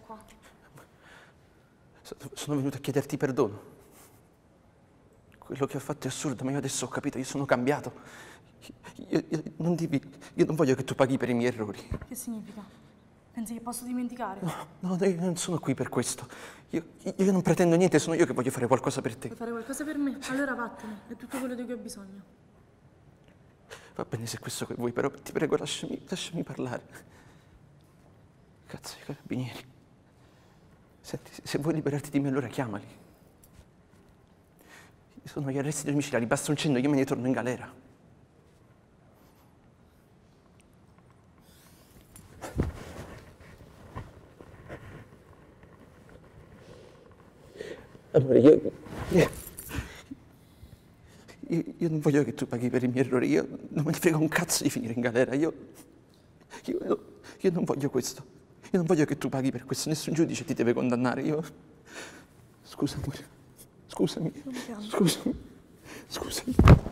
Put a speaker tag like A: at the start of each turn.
A: qua?
B: Sono venuto a chiederti perdono. Quello che ho fatto è assurdo, ma io adesso ho capito, io sono cambiato. Io non voglio che tu paghi per i miei errori.
A: Che significa? Pensi che posso dimenticare?
B: No, io non sono qui per questo. Io non pretendo niente, sono io che voglio fare qualcosa per te.
A: Vuoi fare qualcosa per me? Allora vattene, è tutto quello di cui ho bisogno.
B: Va bene se è questo che vuoi, però ti prego lasciami parlare. Cazzo, i carabinieri. Senti, se vuoi liberarti di me allora chiamali. Sono gli arresti domiciliari, basta un cenno, io me ne torno in galera. Amore, io non voglio che tu paghi per i miei errori, io non me ne frega un cazzo di finire in galera, io non voglio questo. Io non voglio che tu paghi per questo, nessun giudice ti deve condannare, Scusa, amore. Scusami.
A: Non piango.
B: Scusami.